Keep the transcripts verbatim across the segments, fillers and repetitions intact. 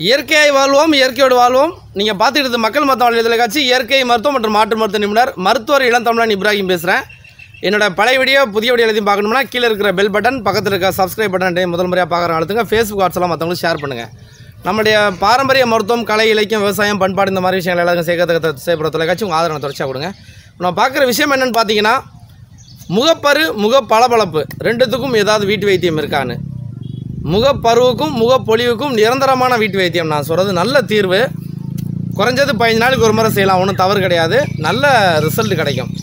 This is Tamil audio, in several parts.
இயற்கையாய் வாழ்வோம், இயற்கையோடு வாழ்வோம். நீங்கள் பார்த்துக்கிட்டு மக்கள் மருத்துவ தொலைக்காட்சி இயற்கை மருத்துவம் மற்றும் மாற்று மருத்துவ நிபுணர் மருத்துவர் இளந்தமிழன் இப்ராஹிம் பேசுகிறேன். என்னோட பழைய வீடியோ புதிய வீடியோ எழுதி பார்க்கணும்னா கீழே இருக்கிற பெல் பட்டன், பக்கத்தில் இருக்க சப்ஸ்கிரைப் பட்டன் முதல் முறையாக பார்க்குற அழுத்துங்க. ஃபேஸ்புக் வாட்ஸ்அப்லாம் மற்றவங்களுக்கு ஷேர் பண்ணுங்கள். நம்முடைய பாரம்பரிய மருத்துவம், கலை, இலக்கியம், விவசாயம், பண்பாடு இந்த மாதிரி விஷயங்கள் எல்லாருக்கும் சேர்க்கறதுக்கு செய்யப்படுற தொலைக்காட்சி உங்கள் ஆதரவை தொடர்ச்சியாக கொடுங்க. நான் பார்க்குற விஷயம் என்னென்னு பார்த்தீங்கன்னா, முகப்பரு, முக பளபளப்பு ரெண்டுத்துக்கும் ஏதாவது வீட்டு வைத்தியம் இருக்கான்னு. முகப்பருவுக்கும் முகப்பொலிவுக்கும் நிரந்தரமான வீட்டு வைத்தியம் நான் சொல்கிறது நல்ல தீர்வு. குறைஞ்சது பதினஞ்சு நாளைக்கு ஒரு முறை செய்யலாம், ஒன்றும் தவறு கிடையாது. நல்ல ரிசல்ட் கிடைக்கும்.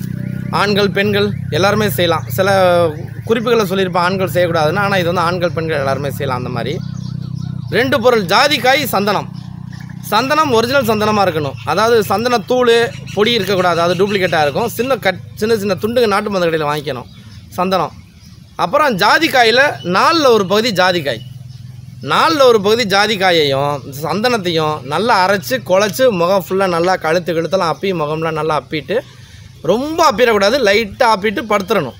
ஆண்கள் பெண்கள் எல்லாருமே செய்யலாம். சில குறிப்புகளை சொல்லியிருப்பேன் ஆண்கள் செய்யக்கூடாதுன்னு, ஆனால் இது வந்து ஆண்கள் பெண்கள் எல்லாருமே செய்யலாம். அந்த மாதிரி ரெண்டு பொருள், ஜாதிக்காய், சந்தனம். சந்தனம் ஒரிஜினல் சந்தனமாக இருக்கணும். அதாவது சந்தன தூள் பொடி இருக்கக்கூடாது, அது டூப்ளிகேட்டாக இருக்கும். சின்ன கட் சின்ன சின்ன துண்டுங்க நாட்டு மருந்து கடையில் வாங்கிக்கணும் சந்தனம். அப்புறம் ஜாதிக்காயில் நாலில் ஒரு பகுதி ஜாதிக்காய், நாலில் ஒரு பகுதி ஜாதிக்காயையும் சந்தனத்தையும் நல்லா அரைச்சி குழச்சி முகம் ஃபுல்லாக நல்லா கழுத்து கழுத்தெல்லாம் அப்பி முகம்லாம் நல்லா அப்பிட்டு, ரொம்ப அப்பிடக்கூடாது, லைட்டாக அப்பிட்டு படுத்துடணும்.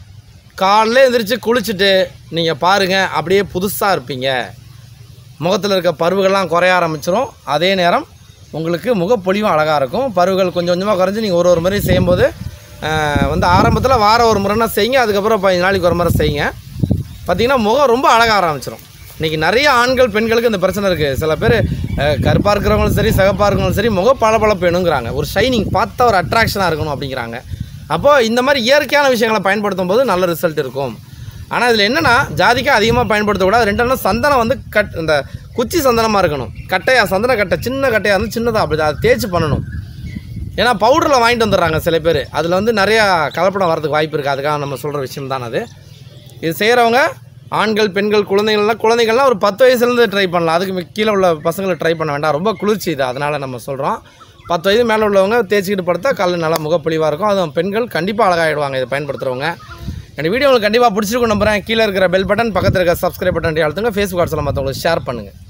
காலையில் எழுந்திரிச்சு குளிச்சுட்டு நீங்கள் பாருங்கள், அப்படியே புதுசாக இருப்பீங்க. முகத்தில் இருக்க பருவுகள்லாம் குறைய ஆரம்பிச்சிடும். அதே நேரம் உங்களுக்கு முகப்பொலிவும் அழகாக இருக்கும். பருவுகள் கொஞ்சம் கொஞ்சமாக குறைஞ்சி நீங்கள் ஒரு ஒரு முறை செய்யும்போது வந்து ஆரம்பத்தில் வாரம் ஒரு முறைனா செய்யுங்க, அதுக்கப்புறம் பதினஞ்சு நாளைக்கு ஒரு முறை செய்யுங்க. பார்த்திங்கன்னா முகம் ரொம்ப அழகாக ஆரம்பிச்சிடும். இன்றைக்கி நிறைய ஆண்கள் பெண்களுக்கு இந்த பிரச்சனை இருக்குது. சில பேர் கருப்பாக இருக்கிறவங்களும் சரி, சிகப்பாக இருக்கிறவங்களும் சரி, முக பளபளப்பு வேணுங்கிறாங்க, ஒரு ஷைனிங், பார்த்தா ஒரு அட்ராக்ஷனாக இருக்கணும் அப்படிங்கிறாங்க. அப்போது இந்த மாதிரி இயற்கையான விஷயங்களை பயன்படுத்தும் போது நல்ல ரிசல்ட் இருக்கும். ஆனால் இதில் என்னென்னா, ஜாதிக்காய் அதிகமாக பயன்படுத்தக்கூடாது. ரெண்டாவது சந்தனம் வந்து கட் இந்த குச்சி சந்தனமாக இருக்கணும். கட்டையாக சந்தன கட்டை சின்ன கட்டையாக இருந்து சின்னதாக அப்படி அதை தேய்ச்சி பண்ணணும். ஏன்னா பவுடரில் வாங்கிட்டு வந்துடுறாங்க சில பேர், அதில் வந்து நிறையா கலப்படம் வரதுக்கு வாய்ப்பு இருக்குது. அதுக்காக நம்ம சொல்கிற விஷயம் தான் அது. இது செய்கிறவங்க ஆண்கள் பெண்கள் குழந்தைகள்லாம் குழந்தைகள்லாம் ஒரு பத்து வயசுலேருந்து ட்ரை பண்ணலாம். அதுக்கு கீழே உள்ள பசங்களை ட்ரை பண்ண வேண்டாம், ரொம்ப குளிர்ச்சி இது. அதனால் நம்ம சொல்கிறோம், பத்து வயது மேலே உள்ளவங்க தேய்ச்சிக்கிட்டு படுத்தா காலையில் நல்லா முகப்பொலிவாக இருக்கும். அதுவும் பெண்கள் கண்டிப்பாக அழகாகிடுவாங்க இதை பயன்படுத்துகிறவங்க. இந்த வீடியோ உங்களுக்கு கண்டிப்பாக பிடிச்சிருக்கும் நம்புகிறேன். கீழே இருக்கிற பெல் பட்டன், பக்கத்தில் இருக்கிற சப்ஸ்கிரைப் பட்டன் அழுத்துங்க. ஃபேஸ்புக் வாட்ஸ்அப்பில் மற்றவங்களுக்கு ஷேர் பண்ணுங்கள்.